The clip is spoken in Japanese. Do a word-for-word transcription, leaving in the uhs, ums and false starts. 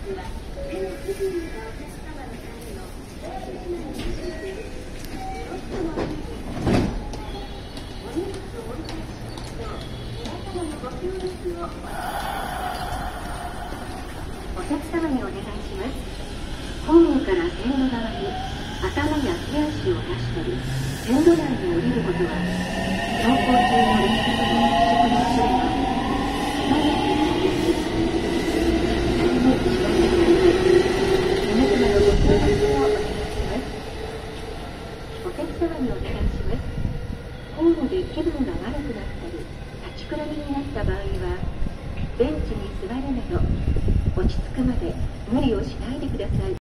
お客様にお願いします。ホームから線路側に頭や手足を出したり、線路内に降りることは、走行中の列車との接触の恐れがあり、極めて大切です。何もしないでください。皆様のご協力をお願いします。お客様にお願いします。ホームで気分が悪くなったり、立ちくらみになった場合は、ベンチに座るなど、落ち着くまで無理をしないでください。